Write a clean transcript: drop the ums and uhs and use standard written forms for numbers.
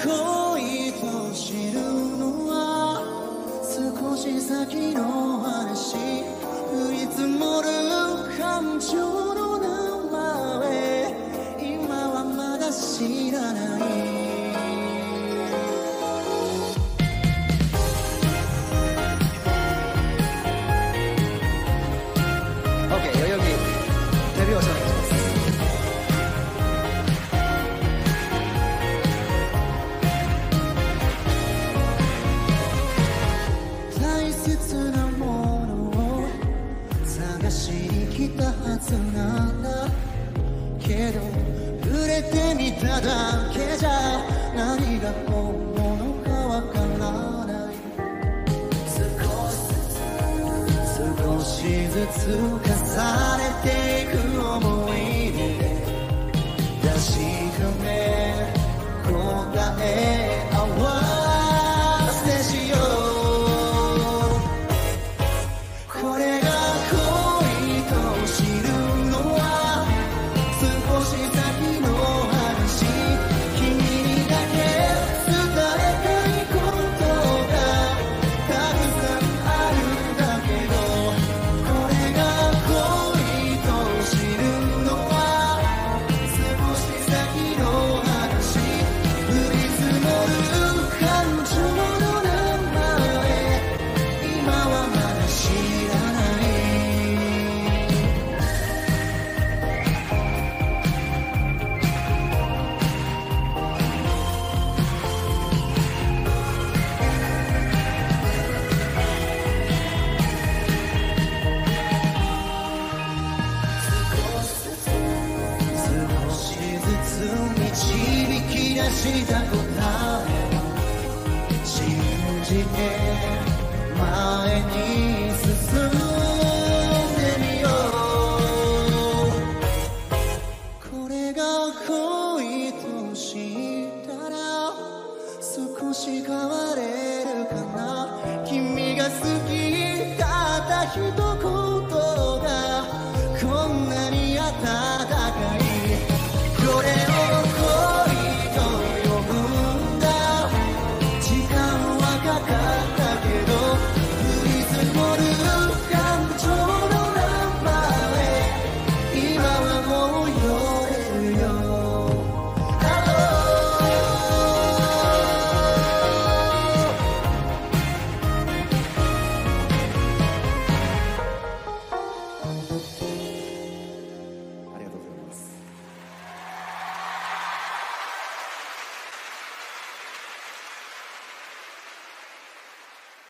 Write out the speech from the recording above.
恋と知るのは少し先の話。降り積もる感情の名前、今はまだ知らない。OK、代々木手拍子お願いします。大切なものを探しに来たはずなんだけど、触れてみただけじゃ何が本物かわからない。少しずつ重ねていく思い出、確かめ答え合わせしよう。これが恋と知るのは少し先の話。君にだけ伝えたいことがたくさんあるだけど、これが恋と知るのは少し先の話。降り積もる感情の名前、今はまだ知らない。少しずつ導き出した答え、信じて前に進んでみよう。これが恋と知ったら少し変われるかな。君が好きだった人